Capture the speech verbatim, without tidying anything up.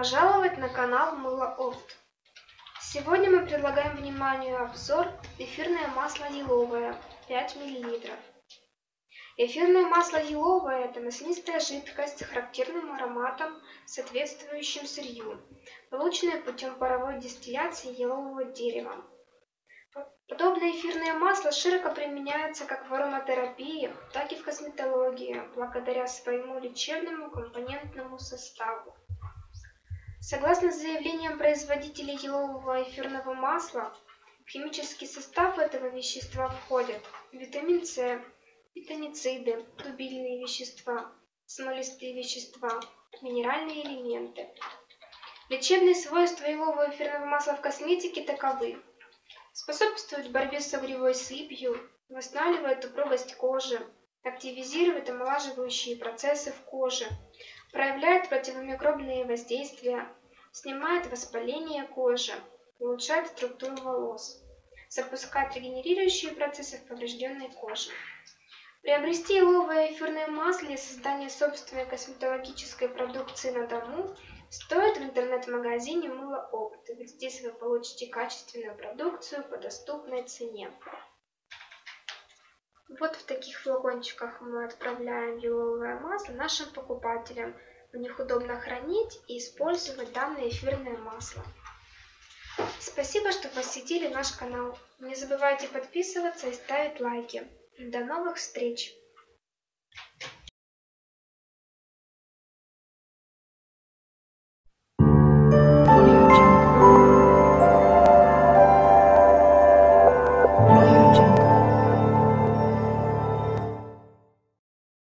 пожаловать на канал Мыло-Опт. Сегодня мы предлагаем вниманию обзор эфирное масло лиловое пять миллилитров. Эфирное масло лиловое – это маслянистая жидкость с характерным ароматом, соответствующим сырью, полученное путем паровой дистилляции елового дерева. Подобное эфирное масло широко применяется как в ароматерапии, так и в косметологии, благодаря своему лечебному компонентному составу. Согласно заявлениям производителей елового эфирного масла, в химический состав этого вещества входят витамин С, фитонциды, тубильные вещества, смолистые вещества, минеральные элементы. Лечебные свойства елового эфирного масла в косметике таковы: способствует борьбе с угревой сыпью, восстанавливает упругость кожи, активизирует омолаживающие процессы в коже, проявляет противомикробные воздействия, снимает воспаление кожи, улучшает структуру волос, запускает регенерирующие процессы в поврежденной коже. Приобрести еловое эфирное масло для создания собственной косметологической продукции на дому стоит в интернет-магазине Мыло-Опт, ведь здесь вы получите качественную продукцию по доступной цене. Вот в таких флакончиках мы отправляем еловое масло нашим покупателям. В них удобно хранить и использовать данное эфирное масло. Спасибо, что посетили наш канал. Не забывайте подписываться и ставить лайки. До новых встреч!